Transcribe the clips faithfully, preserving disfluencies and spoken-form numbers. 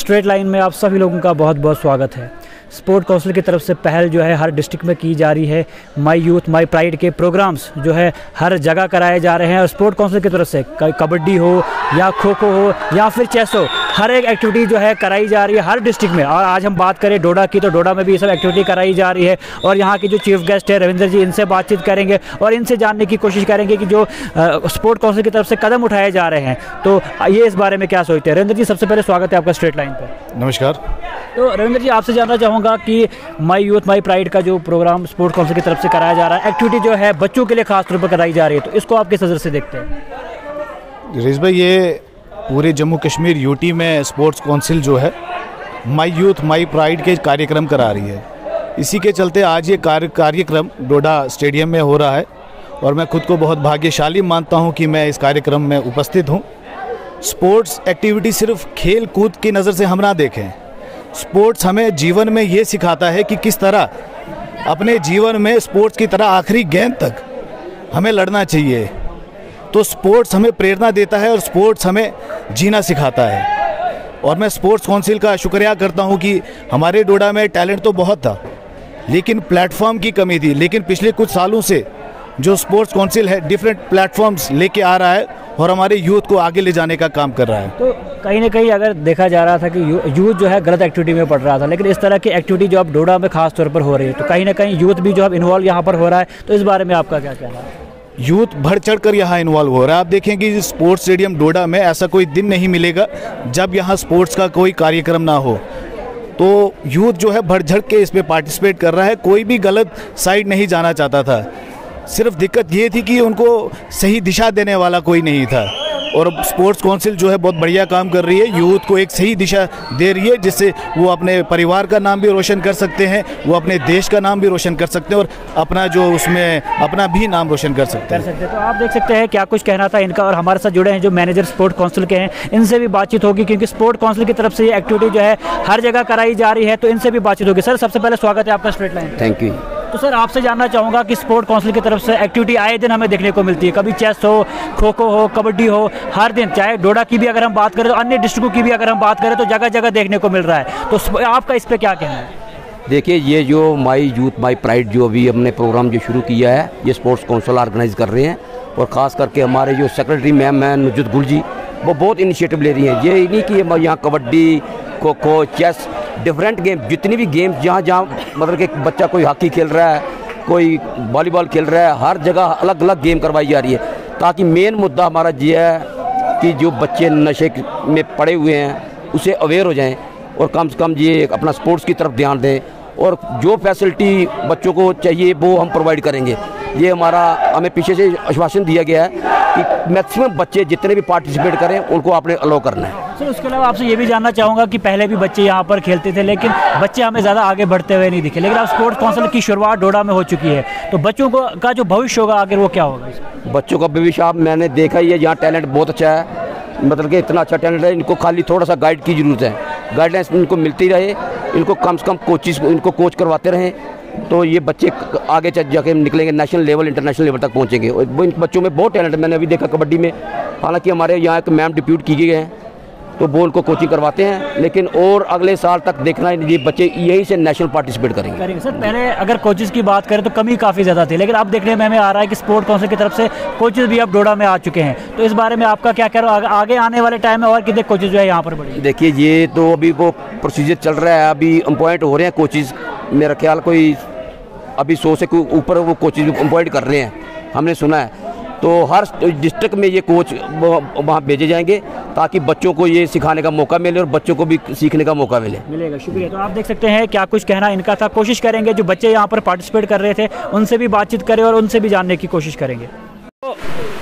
Straight line में आप सभी लोगों का बहुत बहुत स्वागत है। स्पोर्ट काउंसिल की तरफ से पहल जो है हर डिस्ट्रिक्ट में की जा रही है। माई यूथ माई प्राइड के प्रोग्राम्स जो है हर जगह कराए जा रहे हैं और स्पोर्ट काउंसिल की तरफ से कबड्डी हो या खो खो हो या फिर चेस हो, हर एक एक्टिविटी जो है कराई जा रही है हर डिस्ट्रिक्ट में। और आज हम बात करें डोडा की, तो डोडा में भी ये सब एक्टिविटी कराई जा रही है और यहाँ के जो चीफ गेस्ट है रविंद्र जी, इनसे बातचीत करेंगे और इनसे जानने की कोशिश करेंगे कि जो स्पोर्ट काउंसिल की तरफ से कदम उठाए जा रहे हैं तो ये इस बारे में क्या सोचते हैं। रविंद्र जी, सबसे पहले स्वागत है आपका स्ट्रेट लाइन पर। नमस्कार। तो रविंद्र जी, आपसे जानना चाहूँगा कि माई यूथ माई प्राइड का जो प्रोग्राम स्पोर्ट काउंसिल की तरफ से कराया जा रहा है, एक्टिविटी जो है बच्चों के लिए खास तौर पर कराई जा रही है, तो इसको आप किस नज़र से देखते हैं? रिज भाई, ये पूरे जम्मू कश्मीर यूटी में स्पोर्ट्स काउंसिल जो है माई यूथ माई प्राइड के कार्यक्रम करा रही है। इसी के चलते आज ये कार्य कार्यक्रम डोडा स्टेडियम में हो रहा है और मैं खुद को बहुत भाग्यशाली मानता हूँ कि मैं इस कार्यक्रम में उपस्थित हूँ। स्पोर्ट्स एक्टिविटी सिर्फ खेल कूद की नज़र से हम ना देखें। स्पोर्ट्स हमें जीवन में ये सिखाता है कि किस तरह अपने जीवन में स्पोर्ट्स की तरह आखिरी गेंद तक हमें लड़ना चाहिए। तो स्पोर्ट्स हमें प्रेरणा देता है और स्पोर्ट्स हमें जीना सिखाता है। और मैं स्पोर्ट्स काउंसिल का शुक्रिया करता हूं कि हमारे डोडा में टैलेंट तो बहुत था लेकिन प्लेटफॉर्म की कमी थी। लेकिन पिछले कुछ सालों से जो स्पोर्ट्स काउंसिल है डिफरेंट प्लेटफॉर्म्स लेके आ रहा है और हमारे यूथ को आगे ले जाने का काम कर रहा है। तो कहीं ना कहीं अगर देखा जा रहा था कि यू, यूथ जो है गलत एक्टिविटी में पड़ रहा था, लेकिन इस तरह की एक्टिविटी जो अब डोडा में खास तौर पर हो रही है तो कहीं ना कहीं यूथ भी जो अब इन्वॉल्व यहाँ पर हो रहा है, तो इस बारे में आपका क्या कहना है? यूथ बढ़ चढ़ कर यहाँ इन्वॉल्व हो रहा है। आप देखेंगे स्पोर्ट्स स्टेडियम डोडा में ऐसा कोई दिन नहीं मिलेगा जब यहाँ स्पोर्ट्स का कोई कार्यक्रम ना हो। तो यूथ जो है बढ़ चढ़ के इस पर पार्टिसिपेट कर रहा है। कोई भी गलत साइड नहीं जाना चाहता था, सिर्फ दिक्कत ये थी कि उनको सही दिशा देने वाला कोई नहीं था। और स्पोर्ट्स काउंसिल जो है बहुत बढ़िया काम कर रही है, यूथ को एक सही दिशा दे रही है जिससे वो अपने परिवार का नाम भी रोशन कर सकते हैं, वो अपने देश का नाम भी रोशन कर सकते हैं और अपना जो उसमें अपना भी नाम रोशन कर सकते हैं। कर सकते हैं। तो आप देख सकते हैं क्या कुछ कहना था इनका। और हमारे साथ जुड़े हैं जो मैनेजर स्पोर्ट काउंसिल के हैं, इनसे भी बातचीत होगी क्योंकि स्पोर्ट काउंसिल की तरफ से ये एक्टिविटी जो है हर जगह कराई जा रही है, तो इनसे भी बातचीत होगी। सर, सबसे पहले स्वागत है आपका स्ट्रेट लाइन। Thank you. तो सर, आपसे जानना चाहूँगा कि स्पोर्ट काउंसिल की तरफ से एक्टिविटी आए दिन हमें देखने को मिलती है, कभी चेस हो, खो खो हो, कबड्डी हो, हर दिन, चाहे डोडा की भी अगर हम बात करें तो अन्य डिस्ट्रिक्टों की भी अगर हम बात करें तो जगह जगह देखने को मिल रहा है। तो आपका इस पर क्या कहना है? देखिए, ये जो माई यूथ माई प्राइड जो अभी हमने प्रोग्राम जो शुरू किया है ये स्पोर्ट्स काउंसिल ऑर्गेनाइज कर रहे हैं और ख़ास करके हमारे जो सेक्रेटरी मैम हैं नुजत गुल जी, वो बहुत इनिशिएटिव ले रही हैं। ये नहीं कि हम यहाँ kabaddi, kho kho, chess, different game, जितनी भी गेम्स जहाँ जहाँ मतलब कि बच्चा कोई हॉकी खेल रहा है, कोई वॉलीबॉल खेल रहा है, हर जगह अलग अलग गेम करवाई जा रही है ताकि मेन मुद्दा हमारा ये है कि जो बच्चे नशे में पड़े हुए हैं उसे अवेयर हो जाएं और कम से कम ये अपना स्पोर्ट्स की तरफ ध्यान दें और जो फैसिलिटी बच्चों को चाहिए वो हम प्रोवाइड करेंगे। ये हमारा हमें पीछे से आश्वासन दिया गया है कि मैक्सिमम बच्चे जितने भी पार्टिसिपेट करें उनको आपने अलाउ करना है। सर, उसके अलावा आपसे ये भी जानना चाहूँगा कि पहले भी बच्चे यहाँ पर खेलते थे लेकिन बच्चे हमें ज़्यादा आगे बढ़ते हुए नहीं दिखे, लेकिन अब स्पोर्ट्स काउंसिल की शुरुआत डोडा में हो चुकी है, तो बच्चों को का जो भविष्य होगा आगे वो क्या होगा? बच्चों का भविष्य आप मैंने देखा ही है, यहाँ टैलेंट बहुत अच्छा है, मतलब कि इतना अच्छा टैलेंट है, इनको खाली थोड़ा सा गाइड की ज़रूरत है। गाइडलाइंस इनको मिलती रहे, इनको कम से कम कोचिज इनको कोच करवाते रहें तो ये बच्चे आगे चल जाके निकलेंगे, नेशनल लेवल इंटरनेशनल लेवल तक पहुंचेंगे। और वो इन बच्चों में बहुत टैलेंट है। मैंने अभी देखा कबड्डी में, हालांकि हमारे यहाँ एक मैम डिप्यूट की गए हैं तो वो उनको कोचिंग करवाते हैं, लेकिन और अगले साल तक देखना ये बच्चे यही से नेशनल पार्टिसिपेट करेंगे करेंगे सर, पहले अगर कोचेज़ की बात करें तो कमी काफ़ी ज़्यादा थी, लेकिन अब देखने में हमें आ रहा है कि स्पोर्ट काउंसिल की तरफ से कोचेज़ भी अब डोडा में आ चुके हैं, तो इस बारे में आपका क्या कह रहा हो? आगे आने वाले टाइम में और कितने कोचेज़ जो है यहाँ पर बढ़ेंगे? देखिए, ये तो अभी वो प्रोसीजर चल रहा है, अभी अपॉइंट हो रहे हैं कोचेज़। मेरा ख्याल कोई अभी सौ से ऊपर वो कोचेज़ अपॉइंट कर रहे हैं, हमने सुना है। तो हर डिस्ट्रिक्ट में ये कोच वहाँ भेजे जाएंगे ताकि बच्चों को ये सिखाने का मौका मिले और बच्चों को भी सीखने का मौका मिले मिलेगा। शुक्रिया। तो आप देख सकते हैं क्या कुछ कहना इनका था। कोशिश करेंगे जो बच्चे यहाँ पर पार्टिसिपेट कर रहे थे उनसे भी बातचीत करें और उनसे भी जानने की कोशिश करेंगे। तो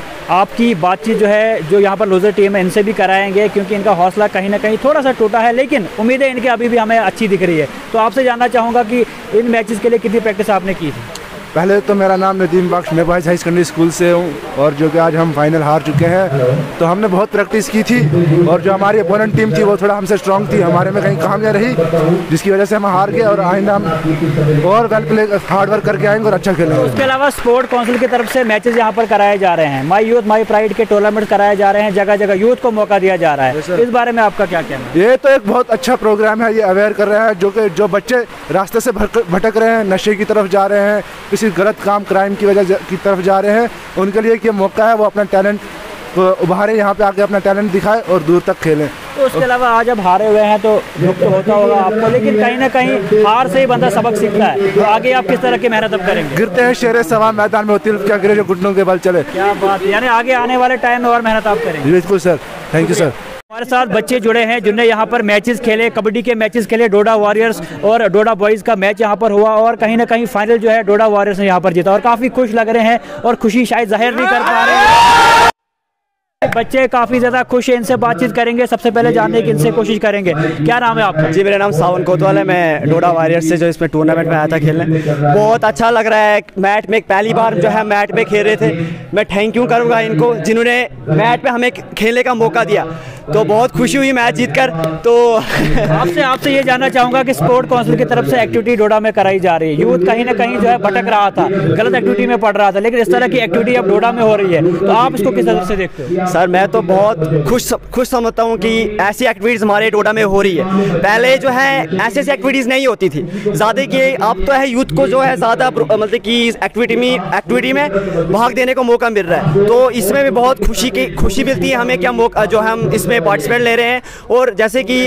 आपकी बातचीत जो है जो यहाँ पर लूजर टीम है इनसे भी कराएंगे क्योंकि इनका हौसला कहीं ना कहीं थोड़ा सा टूटा है, लेकिन उम्मीदें इनकी अभी भी हमें अच्छी दिख रही है। तो आपसे जानना चाहूँगा कि इन मैचेस के लिए कितनी प्रैक्टिस आपने की थी? पहले तो मेरा नाम नदीम बख्श, मैं बॉयज़ हाई सेकेंडरी स्कूल से हूँ और जो कि आज हम फाइनल हार चुके हैं। तो हमने बहुत प्रैक्टिस की थी और जो हमारी अपोनेंट टीम थी वो थोड़ा हमसे स्ट्रांग थी, हमारे में कहीं कामयाब रही, जिसकी वजह से हम हार गए। और आइंदा हम और वेल प्ले हार्ड वर्क करके आएंगे और अच्छा खेलेंगे। उसके अलावा स्पोर्ट काउंसिल की तरफ से मैचेस यहाँ पर कराए जा रहे हैं, माई यूथ माई प्राइड के टूर्नामेंट कराए जा रहे हैं, जगह जगह यूथ को मौका दिया जा रहा है। इस बारे में आपका क्या कहना है? ये तो एक बहुत अच्छा प्रोग्राम है, ये अवेयर कर रहे हैं जो कि जो बच्चे रास्ते से भटक रहे हैं, नशे की तरफ जा रहे हैं, किसी गलत काम क्राइम की वजह की तरफ जा रहे हैं, उनके लिए ये मौका है वो अपना टैलेंट उभारे, यहाँ पे आके अपना टैलेंट दिखाए और दूर तक खेलें। तो उसके अलावा आज अब हारे हुए हैं तो दुख तो होता होगा आपको, लेकिन कहीं ना कहीं हार से ही बंदा सबक सीखता है। तो आगे आप किस तरह की मेहनत अब करेंगे? गिरते हैं शेरे सवा मैदान में होती क्या गिरे जो घुटनों के बल चले। क्या बात है, यानी आगे आने वाले टाइम में और मेहनत आप करेंगे? बिल्कुल सर, थैंक यू सर। हमारे साथ बच्चे जुड़े हैं जिन्होंने यहाँ पर मैचेस खेले, कबड्डी के मैचेस खेले, डोडा वॉरियर्स और डोडा बॉयज़ का मैच यहाँ पर हुआ और कहीं ना कहीं फाइनल जो है डोडा वॉरियर्स ने यहाँ पर जीता और काफ़ी खुश लग रहे हैं और खुशी शायद जाहिर नहीं कर पा रहे हैं। बच्चे काफ़ी ज़्यादा खुश हैं, इनसे बातचीत करेंगे, सबसे पहले जानने की इनसे कोशिश करेंगे। क्या नाम है आपका? जी मेरा नाम सावन कोतवाल है, मैं डोडा वॉरियर्स से जो इसमें टूर्नामेंट में आया था खेलने। बहुत अच्छा लग रहा है, मैच में पहली बार जो है मैच में खेल रहे थे। मैं थैंक यू करूँगा इनको जिन्होंने मैच में हमें खेलने का मौका दिया, तो बहुत खुशी हुई मैच जीतकर। तो आपसे आपसे ये जानना चाहूँगा कि स्पोर्ट काउंसिल की तरफ से एक्टिविटी डोडा में कराई जा रही है, यूथ कहीं ना कहीं जो है भटक रहा था, गलत एक्टिविटी में पढ़ रहा था, लेकिन इस तरह की एक्टिविटी अब डोडा में हो रही है, तो आप इसको किस तरह से देखते हो? सर मैं तो बहुत खुश खुश समझता हूँ कि ऐसी एक्टिविटीज़ हमारे डोडा में हो रही है। पहले जो है ऐसी ऐसी एक्टिविटीज़ नहीं होती थी ज़्यादा, कि अब तो है यूथ को जो है ज़्यादा मतलब कि इस एक्टिविटी में एक्टिविटी में भाग देने को मौका मिल रहा है। तो इसमें भी बहुत खुशी की खुशी मिलती है हमें, क्या मौका जो हम इसमें पार्टिसिपेट ले रहे हैं। और जैसे कि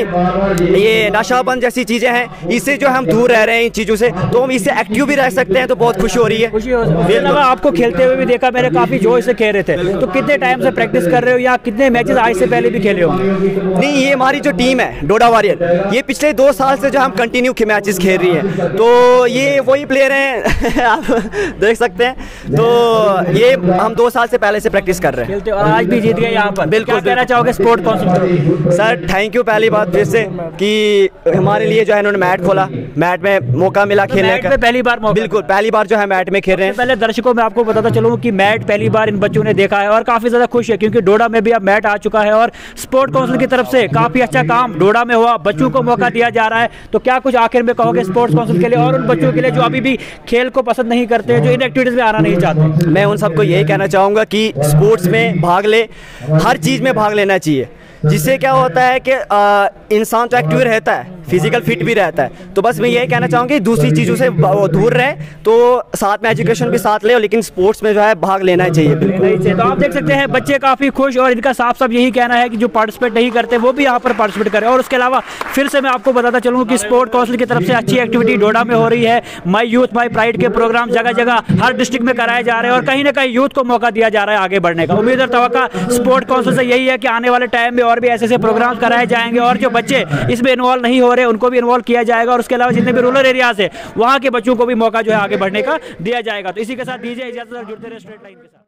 ये नशाबंद जैसी चीज़ें हैं, इससे जो हम दूर रह रहे हैं इन चीज़ों से, तो हम इससे एक्टिव भी रह सकते हैं, तो बहुत खुशी हो रही है। खुशी हो रही है। आपको खेलते हुए भी देखा, मेरे काफ़ी जोश से खेल रहे थे, तो कितने टाइम से प्रैक्टिस कर रहे हो या कितने मैचेस आज से पहले भी खेले हो? नहीं, ये हमारी जो टीम है डोडा वॉरियर, ये पिछले दो साल से जो हम कंटिन्यू मैचेस खेल रही है, तो ये वही प्लेयर हैं आप देख सकते हैं। तो ये हम दो साल से पहले से प्रैक्टिस कर रहे हैं खेलते, और आज भी जीत गए यहाँ पर। बिल्कुल। क्या कहना चाहोगे sport council? Sir thank you पहली बात फिर से कि हमारे लिए जो है इन्होंने मैट खोला, मैट में मौका मिला खेलने का, पहली बार मौका। बिल्कुल पहली बार जो है मैट में खेल रहे हैं। पहले दर्शकों में आपको बताता चलूँ कि मैट पहली बार इन बच्चों ने देखा है और काफ़ी ज़्यादा खुश है, क्योंकि डोडा में भी अब मैट आ चुका है और स्पोर्ट काउंसिल की तरफ से काफ़ी अच्छा काम डोडा में हुआ, बच्चों को मौका दिया जा रहा है। तो क्या कुछ आखिर में कहोगे स्पोर्ट्स काउंसिल के लिए और उन बच्चों के लिए जो अभी भी खेल को पसंद नहीं करते, जो इन एक्टिविटीज़ में आना नहीं चाहते? मैं उन सबको यही कहना चाहूँगा कि स्पोर्ट्स में भाग ले, हर चीज़ में भाग लेना चाहिए, जिससे क्या होता है कि इंसान तो एक्टिव रहता है, फिजिकल फिट भी रहता है। तो बस मैं यही कहना चाहूँगी दूसरी चीज़ों से दूर रहे, तो साथ में एजुकेशन भी साथ ले, लेकिन स्पोर्ट्स में जो है भाग लेना चाहिए। बिल्कुल। तो आप देख सकते हैं बच्चे काफ़ी खुश, और इनका साफ साफ यही कहना है कि जो पार्टिसिपेट नहीं करते वो भी यहाँ पर पार्टिसिपेट करें। और उसके अलावा फिर से मैं आपको बताता चलूँ कि स्पोर्ट काउंसिल की तरफ से अच्छी एक्टिविटी डोडा में हो रही है। माई यूथ माई प्राइड के प्रोग्राम जगह जगह हर डिस्ट्रिक्ट में कराए जा रहे हैं और कहीं ना कहीं यूथ को मौका दिया जा रहा है आगे बढ़ने का। उम्मीद और तवक्का स्पोर्ट काउंसिल से यही है कि आने वाले टाइम में और भी ऐसे ऐसे प्रोग्राम कराए जाएंगे और जो बच्चे इसमें इन्वॉल्व नहीं हो रहे उनको भी इन्वॉल्व किया जाएगा, और उसके अलावा जितने भी रूरल एरियाज है वहाँ के बच्चों को भी मौका जो है आगे बढ़ने का दिया जाएगा। तो इसी के साथ दीजिए इजाजत और जुड़ते रहे स्ट्रेट लाइन के साथ।